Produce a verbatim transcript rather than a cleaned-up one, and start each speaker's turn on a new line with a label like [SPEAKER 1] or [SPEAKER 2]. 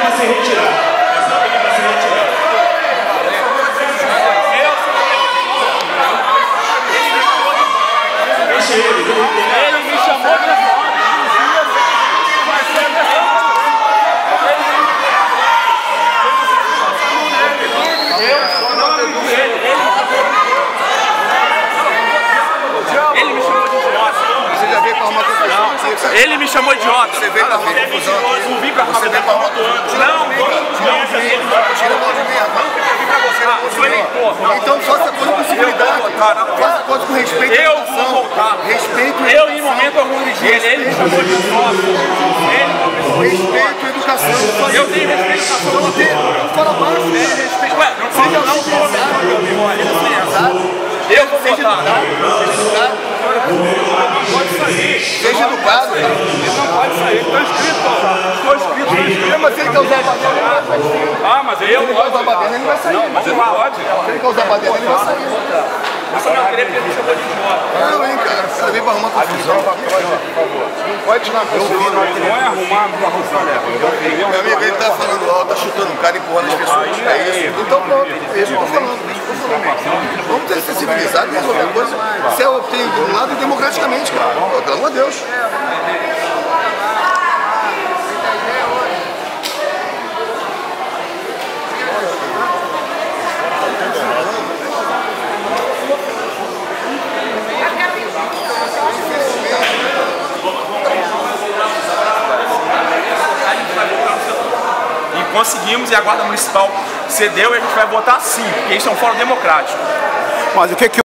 [SPEAKER 1] para se retirar. Está pedindo para se retirar. Deixa ele.
[SPEAKER 2] Ele me chamou de Ele me chamou de idiota.
[SPEAKER 3] Você veio pra arrumar confusão aqui.
[SPEAKER 2] Não vim pra arrumar
[SPEAKER 3] Você veio pra arrumar confusão.
[SPEAKER 2] Não, não,
[SPEAKER 3] tira a mão de mim, rapaz. Então faça coisa com civilidade. Faça coisa com respeito.
[SPEAKER 2] Eu vou voltar.
[SPEAKER 3] Respeito e
[SPEAKER 2] Eu, em momento algum, ele ele me chamou de idiota.
[SPEAKER 3] Respeito e educação.
[SPEAKER 2] Eu tenho respeito e educação.
[SPEAKER 3] Não tem. Não fala baixo. Respeito.
[SPEAKER 2] Ué, não fala não, pô. Eu vou voltar.
[SPEAKER 3] Pode sair. Seja educado.
[SPEAKER 2] Ele não pode sair, está inscrito. Estou inscrito, estou inscrito.
[SPEAKER 3] Mas se ele quer usar a baderna, ele vai sair.
[SPEAKER 2] Ah, mas eu
[SPEAKER 3] Se ele quer usar a baderna, ele vai sair.
[SPEAKER 2] Não, mas ele não pode.
[SPEAKER 3] Se ele quer usar a baderna, ele vai sair.
[SPEAKER 2] Eu só não queria porque ele me chamou de idiota.
[SPEAKER 3] Não, hein, cara. Você veio pra arrumar confusão. Não pode tirar a pessoa.
[SPEAKER 2] Não é arrumar uma confusão.
[SPEAKER 3] Meu amigo, ele tá falando alto, tá chutando um cara, empurrando as pessoas. É isso. Então pronto, é isso que eu tô falando. É isso que eu tô falando. Vamos ter sensibilizado e resolver a coisa. Se eu obtenho de um lado e democraticamente, cara. Pô, pelo amor de Deus.
[SPEAKER 2] Conseguimos e a Guarda Municipal cedeu e a gente vai votar sim, porque isso é um fórum democrático.
[SPEAKER 4] Mas o que que